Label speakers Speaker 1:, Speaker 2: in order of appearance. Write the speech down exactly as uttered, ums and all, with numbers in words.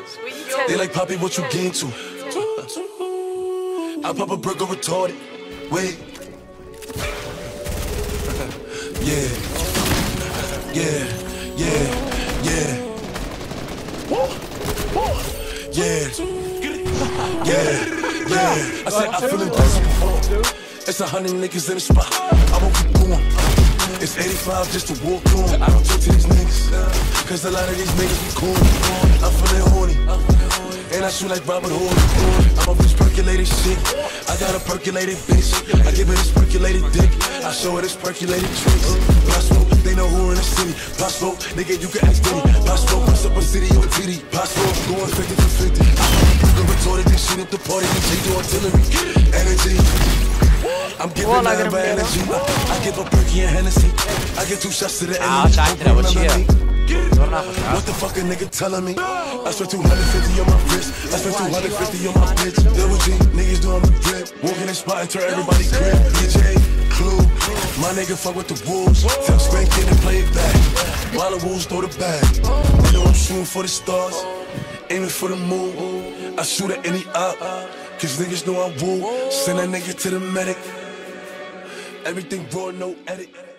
Speaker 1: They like, Poppy, what you get into? I pop a burger retarded. Wait. Yeah. Yeah. Yeah. Yeah. Yeah. Yeah. Yeah. I said I feel invincible. It's a hundred niggas in the spot. I won't keep going. It's eighty-five just to walk on. I don't talk to these niggas, cause a lot of these niggas be cool. I'm feeling horny, and I shoot like Robert Hood. I'm off this percolated shit. I got a percolated bitch. I give her this percolated dick. I show her this percolated tricks. Possible, they know who in the city. Possible, nigga, you can ask Diddy. Possible, bust up a city on T D. Possible, going fifty for fifty. I'm retorted this shit at the party. They do artillery. Energy. I'm giving
Speaker 2: Wala,
Speaker 1: her
Speaker 2: ganun
Speaker 1: energy. I give a perky and Hennessy. I get two shots to the
Speaker 3: Ah,
Speaker 1: enemy.
Speaker 3: chat na, what's here?
Speaker 1: What the fuck a nigga telling me? I spent two hundred fifty on my wrist. I spent two hundred fifty on my bitch. Double G, niggas doing the drip. Walk in the spot and turn everybody grip. D J, Clue, my nigga fuck with the wolves. Tell Spank in and play it back. While the wolves throw the bag. You know I'm shooting for the stars, aiming for the moon. I shoot at any op, cause niggas know I woo. Send that nigga to the medic. Everything raw, no edit.